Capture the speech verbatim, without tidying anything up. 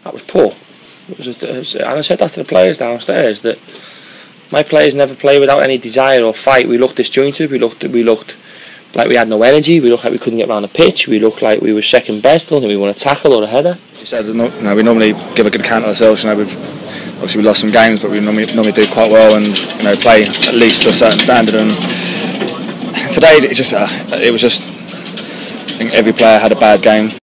that was poor. It was, a, it was, and I said that to the players downstairs, that my players never play without any desire or fight. We looked disjointed. We looked we looked like we had no energy. We looked like we couldn't get around the pitch. We looked like we were second best. I don't think we won a tackle or a header. You said, you know, we normally give a good account of ourselves. You know, we've obviously we lost some games, but we normally normally do quite well and, you know, play at least to a certain standard. And today it just uh, it was just, I think every player had a bad game.